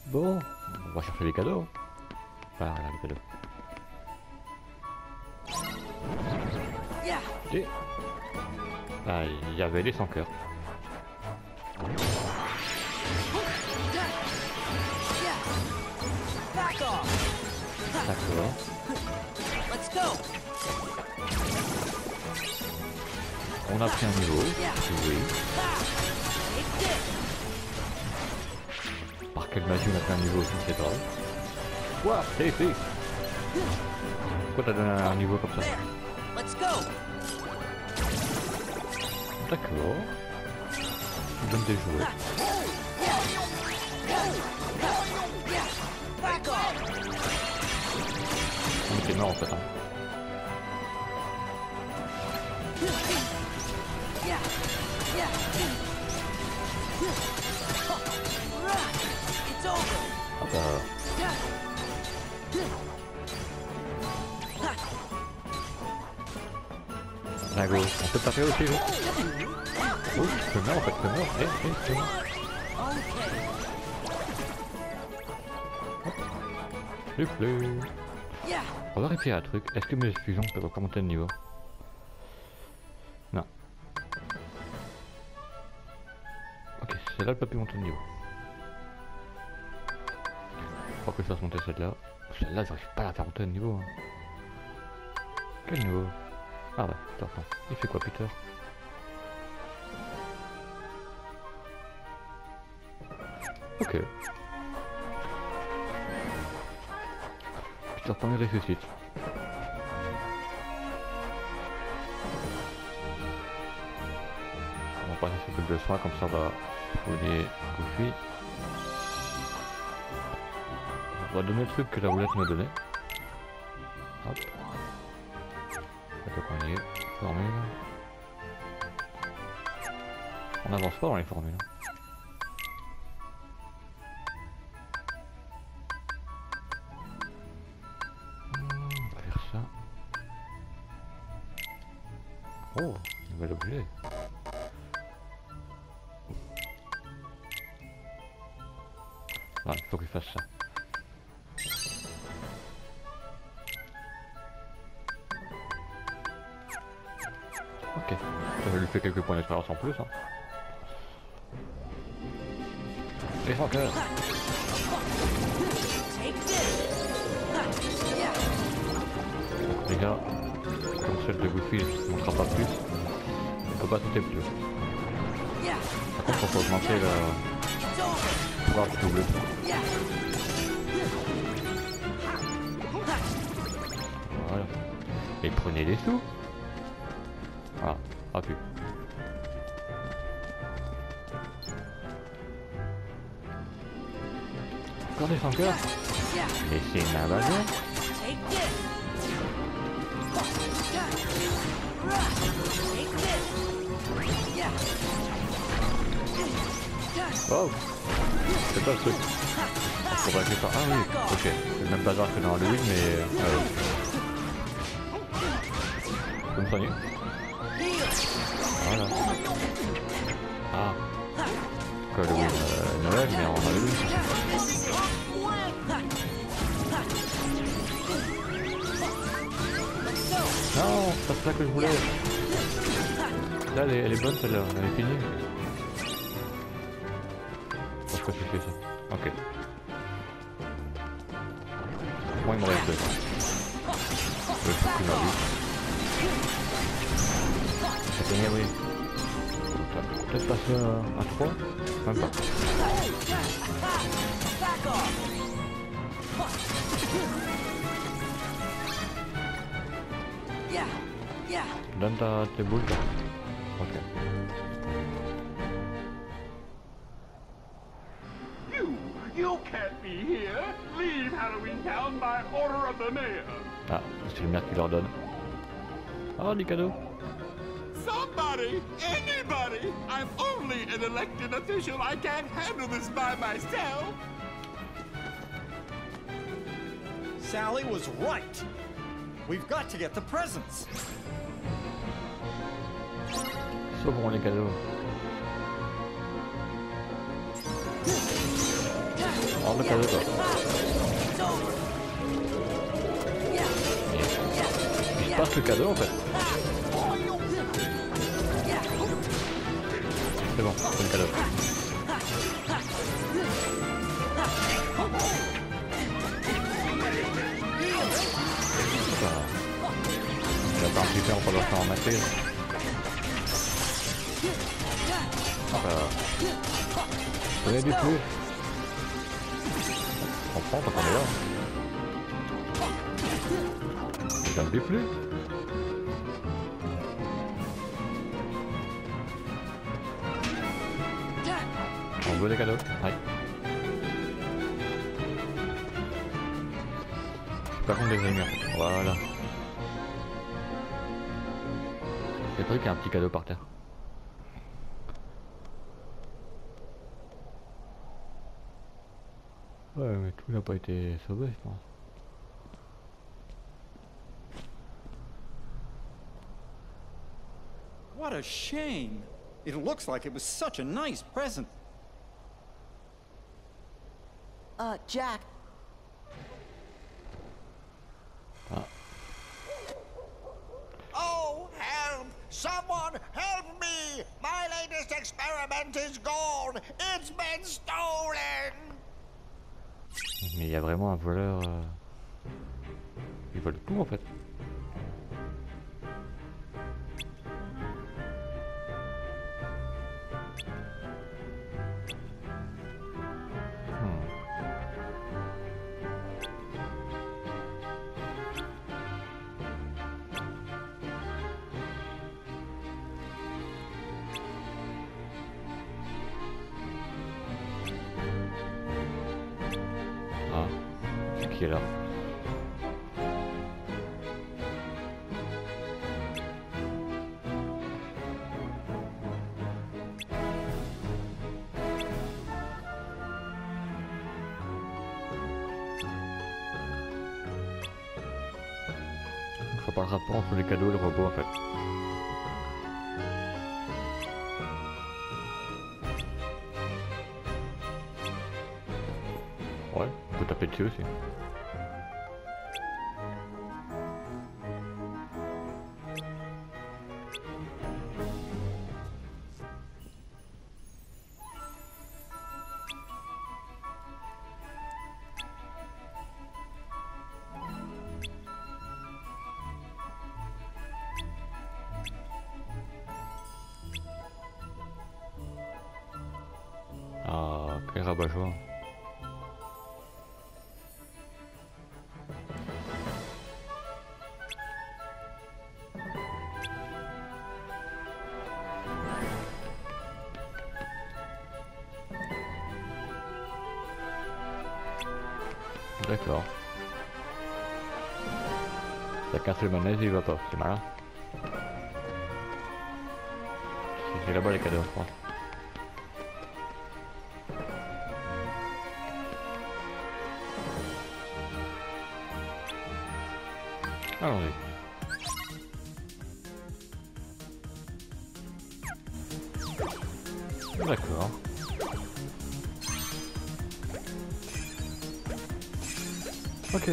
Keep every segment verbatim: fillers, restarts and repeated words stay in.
Bon, on va chercher les cadeaux. Enfin, là, les cadeaux. Et... Ah, il y avait les sans cœur. D'accord. On a pris un niveau, oui. Par quelle magie on a pris un niveau, je ne sais pas. Quoi? C'est fait. Pourquoi t'as donné un niveau comme ça? D'accord. Tu donnes des jouets. On était mort en fait. Hein. Ah bah... Là, go, on peut taper aussi, go. Oh, c'est mort en fait, c'est mort. Eh, eh, c'est mort. Hop. Plus. On va vérifier un truc. Est-ce que mes fusions peuvent encore monter de niveau? Non. Ok, celle-là elle peut plus monter de niveau. Faut que je fasse monter celle-là. Celle-là, j'arrive pas à la faire monter de niveau. Hein. Quel niveau? Ah ouais, attends. Il fait quoi, Peter? Ok. Peter Pan il ressuscite. On va passer sur le double soin, comme ça on va fouiller Goofy. On va donner le truc que la roulette m'a donné. Hop. Attends qu'on y est. Formule. On avance pas dans les formules. On va faire ça. Oh, nouvel objet. Ah, il faut qu'il fasse ça. Ok, ça lui fait quelques points d'expérience en plus. Hein. Et sans cœur. Les gars, comme celle de Goofy ne montrera pas plus, il faut pas sauter plus. Par contre, on peut augmenter le pouvoir du double. Voilà. Et prenez les sous. Ah, ah plus. Encore des sans cœur. Laissez ma baguette. Wow, c'est pas le truc. Faudrait que je fasse. Ah oui, ok. C'est le même bazar que dans Halloween, mais... Euh... Vous me soignez? Voilà. Ah. Que Halloween, euh, Noël, mais en Halloween. Non, c'est pas ça que je voulais. Là, elle est, elle est bonne celle-là, elle est finie. Pourquoi tu fais ça? Ok. Moi il me reste deux. Le truc qui m'a vu. Ça peut oui. Peut-être passer à, à trois? Même pas. Donne ta, tes boules là. Ok. You, you can't be here. Leave Halloween Town by order of the mayor. Ah, c'est le maire qui leur donne. Oh, des cadeaux. Somebody, anybody. I'm only an elected official. I can't handle this by myself. Sally was right. We've got to get the presents. Sauvons les cadeaux. le cadeau toi. Il se passe le cadeau en fait. C'est bon, c'est le cadeau. Il va pas un petit peu, on va devoir faire ramasser. On est des plus. On prend quand on est là. C'est un des plus. On veut des cadeaux. Ouais. Par contre des ennemis en fait. Voilà. C'est vrai qu'il y a un petit cadeau par terre. Ouais mais tout n'a pas été sauvé je pense. What a shame. It looks like it was such a nice present. Uh, Jack. Ah. Oh, help! Someone help me! My latest experiment is gone! It's been stolen! Mais il y a vraiment un voleur... Euh... Il vole tout en fait. Qui est là. Faut pas le rapport entre les cadeaux et le robot en fait. Ouais, on peut taper dessus aussi. Ah, quel rabat-joie. D'accord. T'as qu'un seul manège, il va pas, c'est malin. C'est là-bas les cadeaux, je crois. Allons-y. D'accord. Ok.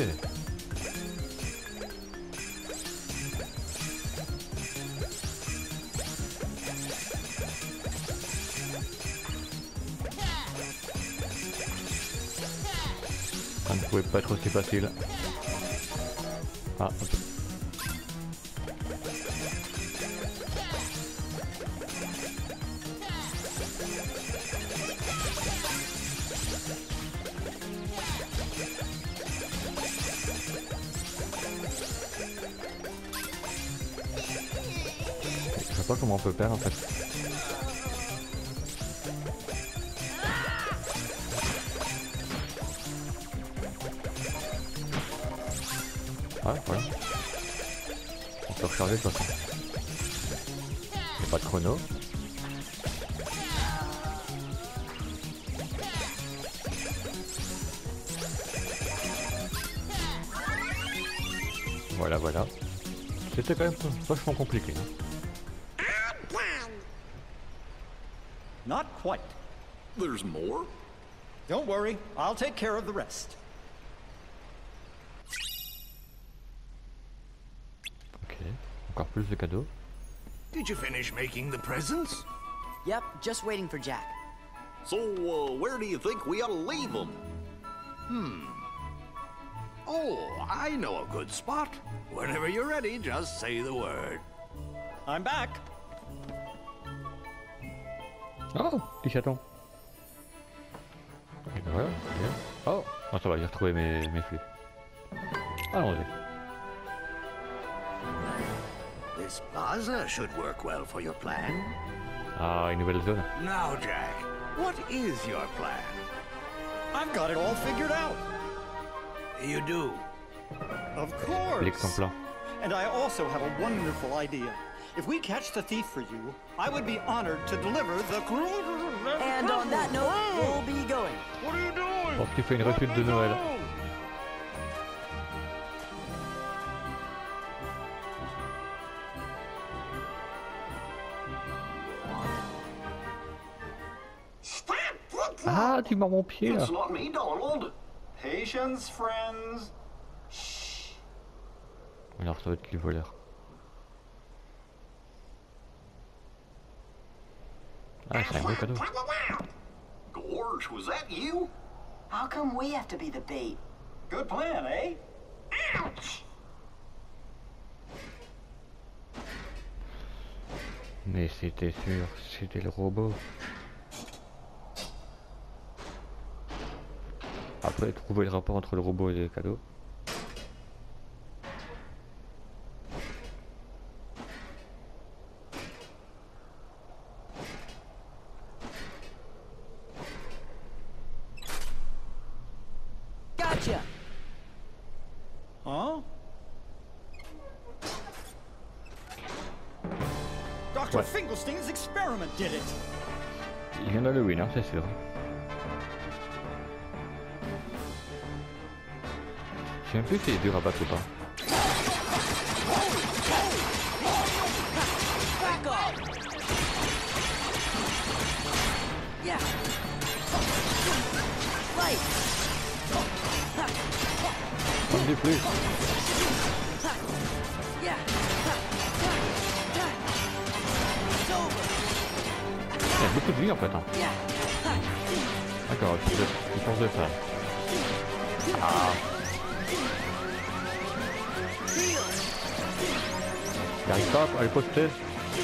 Ça ne pouvait pas être aussi facile. Ah, ok. Je sais pas comment on peut perdre en fait. Ouais, voilà. On peut recharger de toute façon. Y'a pas de chrono. Voilà, voilà. C'était quand même vachement compliqué. Not quite. There's more? Don't worry, I'll take care of the rest. Ok, encore plus de cadeaux. Did you finish making the presents? Yep, just waiting for Jack. So, uh, where do you think we ought to leave them? Hmm. Oh, I know a good spot. Whenever you're ready, just say the word. I'm back. Oh, petit chaton. Et ben voilà, bien. Oh, non, ça va, j'ai retrouvé mes, mes flux. Allons-y. This plaza should work well for your plan. Ah, une nouvelle zone. Now, Jack, what is your plan? I've got it all figured out. You do? Of course. L'exemple. And I also have a wonderful idea. If we catch the thief for you, I would be honored to deliver the... And on that note, we'll be going. What are you doing? Bon, tu fais une refute de Noël. Ah, tu mords mon pied là. It's not me, Donald. Patience, friends. Alors ça va être qui le voleur? Ah, c'est un beau cadeau. Gorge, was that you? How come we have to be the bait? Good plan, eh? Mais c'était sûr, c'était le robot. Après, trouver le rapport entre le robot et les cadeaux. Gotcha! Huh? Doctor Ouais. Finkelstein's experiment did it. Il vient d'Halloween, hein, c'est sûr. Je sais même plus si c'est dur à battre ou pas. Back off! Yeah! Right! On dit plus. Yeah! It's over! Il y a beaucoup de vie en fait. Hein. Yeah! D'accord, tu changes de ça. Ah. Il arrive pas à le poster. There!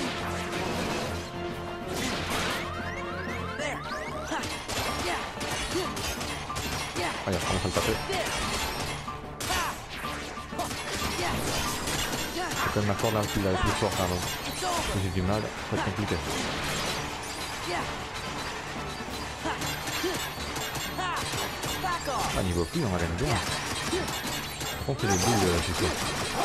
Yeah! Yeah! Ah, il commence à le taper. C'est comme ma corde là, la plus forte, pardon. Si j'ai du mal, ça va être compliqué. Ah, niveau plus, on va l'aime bien. Par contre, c'est les boules, euh, c'est sûr.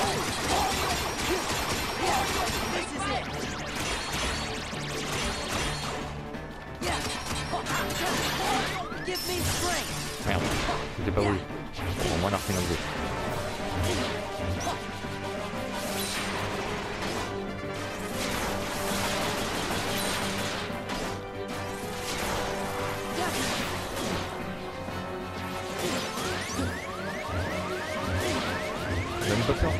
Merde, c'était pas voulu. Bon, moi, on a refait notre jeu. Même pas peur.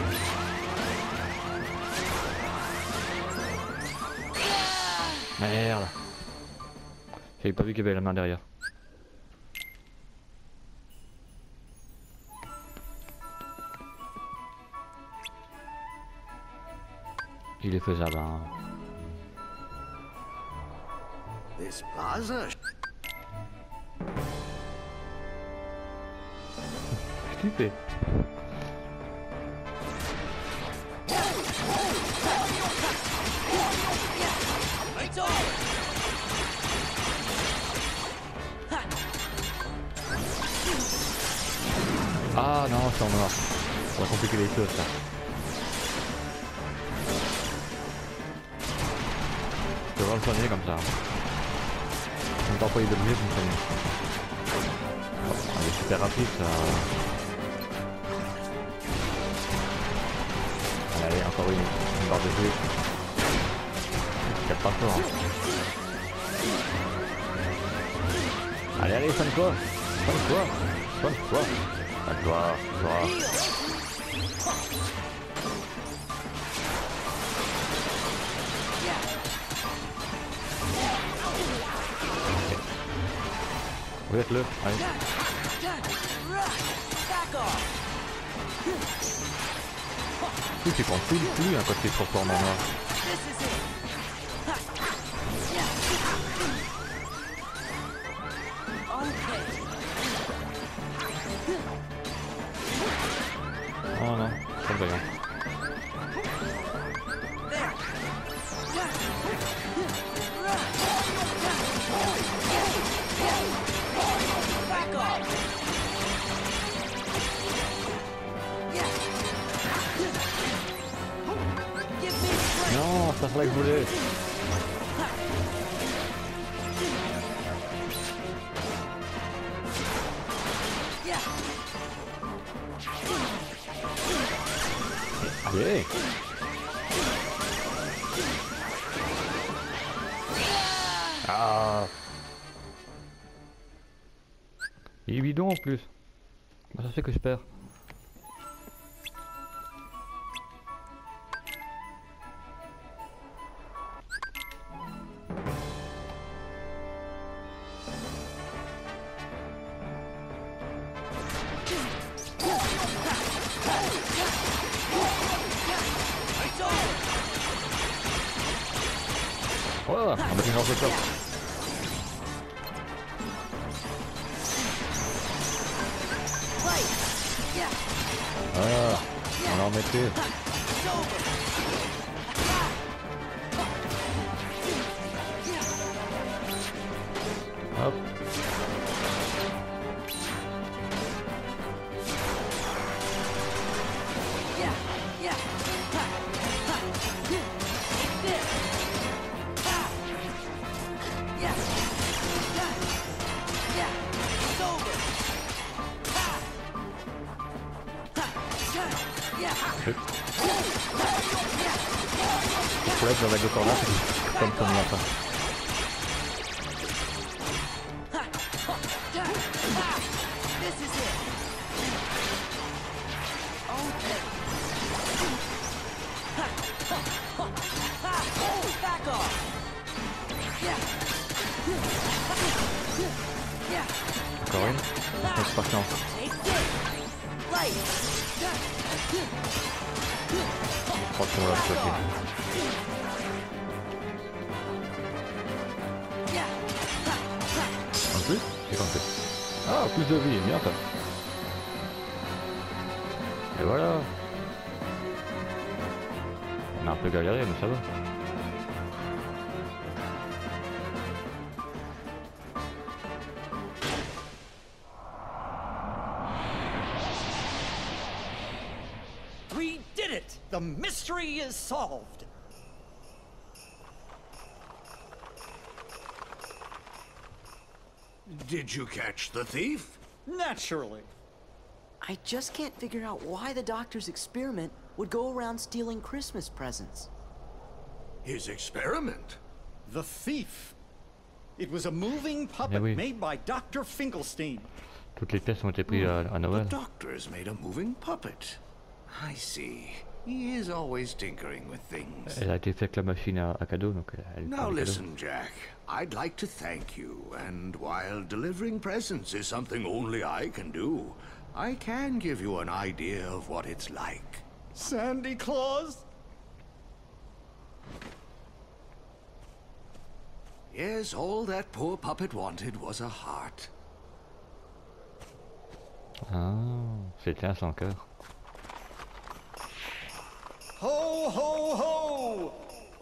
Merde. J'avais pas vu qu'il y avait la main derrière. Il est faisable, hein. This plaza. Qu'est-ce qu'il fait? Ah non, c'est en noir. Ça va compliquer les choses, ça. Je devrais le soigner comme ça. On ne peut pas y devenir comme ça. Oh, il est super rapide, ça. Allez, encore une, une barre de feu. Il tape pas fort. Hein. Allez, allez, soigne-toi. Soigne-toi. Soigne-toi. Soigne-toi. Soigne-toi. Vous êtes le. Allez. Plus c'est qu'on fouille plus hein, quand c'est trop fort en noir. Oh non, ça va bien. Non, c'est ça que je voulais. Allez. Ah. Il est bidon en plus. Ça fait que je perds. Voilà, on va finir en fait. Ah, on l'a remetté. Hop. Le problème dans la Gotorna, c'est que comme ça ne va pas. Encore une. C'est pas chance. Je crois qu'on va le choquer. En plus, c'est compté. Ah, plus de vie, bien ça. Et voilà. On a un peu galéré, mais ça va. We did it! The mystery is solved. Did you catch the thief? Naturally. I just can't figure out why the doctor's experiment would go around stealing Christmas presents. His experiment? The thief. It was a moving puppet Eh oui. made by Doctor Finkelstein. Toutes les pièces ont été prises à, à Noël. The doctor's made a moving puppet. I see. He is always tinkering with things. Elle a été faite avec la machine à, à cadeaux, donc elle Now prend les cadeaux. listen, Jack. I'd like to thank you, and while delivering presents is something only I can do, I can give you an idea of what it's like. Sandy Claus? Yes, all that poor puppet wanted was a heart. Ah, c'était un sans cœur. Ho, ho, ho!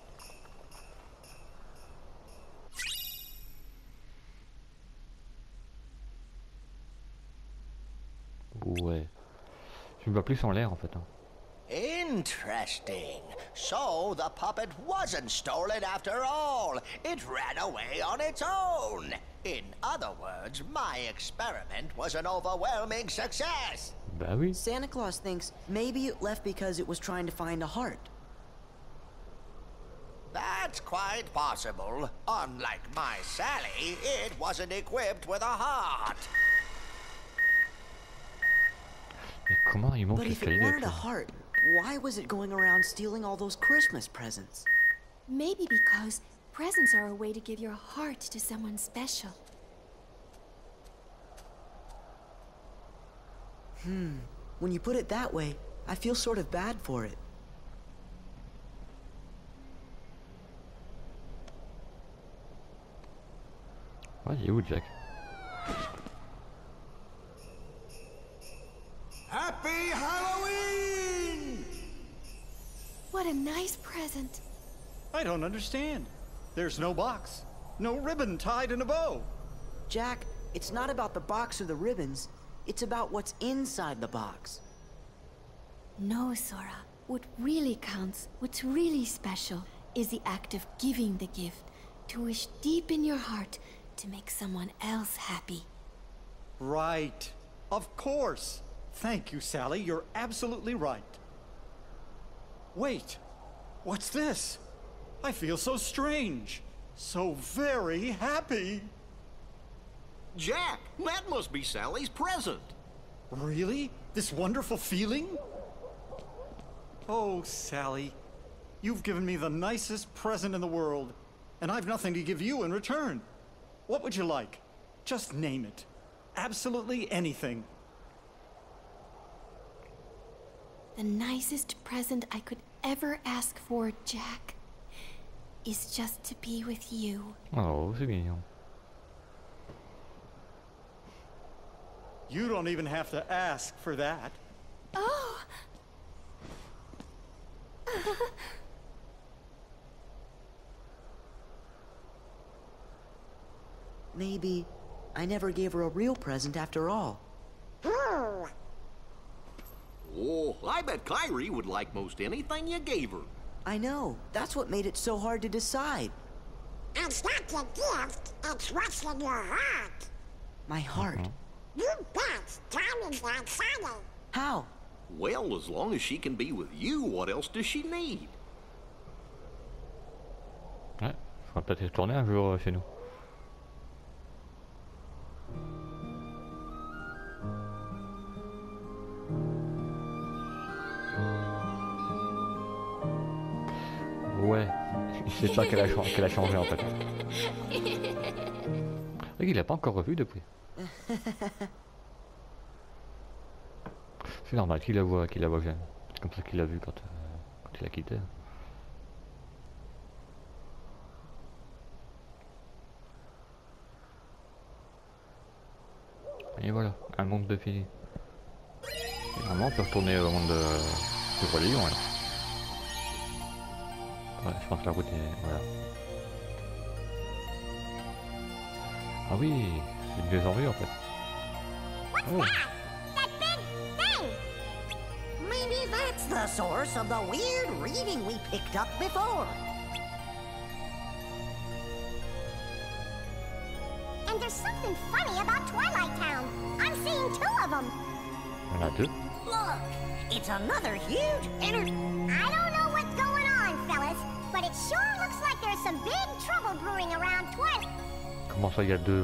Ouais. Je me vois plus en l'air en fait. Hein. Interesting. So the puppet wasn't stolen after all. It ran away on its own. In other words, my experiment was an overwhelming success. Bah oui. Santa Claus thinks maybe it left because it was trying to find a heart. That's quite possible. Unlike my Sally, it wasn't equipped with a heart. Mais comment il monte But if it l'escalier weren't a heart, why was it going around stealing all those Christmas presents? Maybe because presents are a way to give your heart to someone special. Hmm. When you put it that way, I feel sort of bad for it. Ouais, il est où Jack? Happy Halloween! What a nice present. I don't understand. There's no box. No ribbon tied in a bow. Jack, it's not about the box or the ribbons. It's about what's inside the box. No, Sora. What really counts, what's really special, is the act of giving the gift. To wish deep in your heart to make someone else happy. Right. Of course. Thank you, Sally. You're absolutely right. Wait. What's this? I feel so strange. So very happy. Jack, that must be Sally's present. Really? This wonderful feeling? Oh, Sally. You've given me the nicest present in the world, and I've nothing to give you in return. What would you like? Just name it. Absolutely anything. The nicest present I could ever ask for, Jack, is just to be with you. Oh, c'est mignon. You don't even have to ask for that. Oh! Maybe I never gave her a real present after all. Oh, I bet Kyrie would like most anything you gave her. I know. That's what made it so hard to decide. It's not the gift, it's what's in your heart. My heart. You bet. Diamond's not funny. How? Well, as long as she can be with you, what else does she need? Ouais, faudra peut-être y retourner un jour euh, chez nous. Ouais, je sais pas qu'elle a, qu'elle a changé en fait. Il l'a pas encore revu depuis. C'est normal qu'il la voit, qu'il la voit jeune. C'est comme ça qu'il l'a vu quand, euh, quand il a quitté. Et voilà, un monde de fini. Et normalement on peut retourner au monde de, de Roi Lion alors. Ouais, je pense que la route est... voilà. Ah oui, c'est une vieille en vue en fait. Oh. That big thing! Maybe that's the source of the weird reading we picked up before. And there's something funny about Twilight Town. I'm seeing two of them. On a deux. Look, it's another huge inner... I don't know what's going on, fellas, but it sure looks like there's some big trouble brewing around Twilight. Comment ça, il y a deux?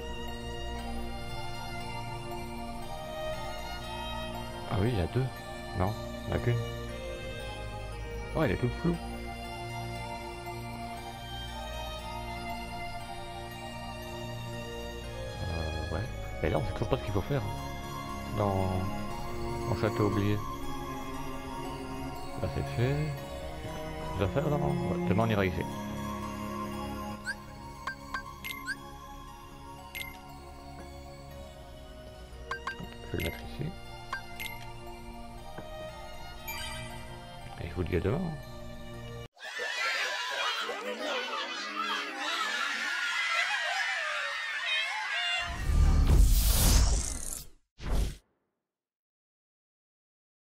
Ah oui, il y a deux. Non, il n'y en a qu'une. Oh, il est tout flou. Euh, ouais. Et là, on sait toujours pas ce qu'il faut faire. Dans... Dans Château oublié. Là, c'est fait. Qu'est-ce qu'on doit faire, non? Ouais, demain, on ira ici. Je vais le mettre ici. Et je vous dis à demain.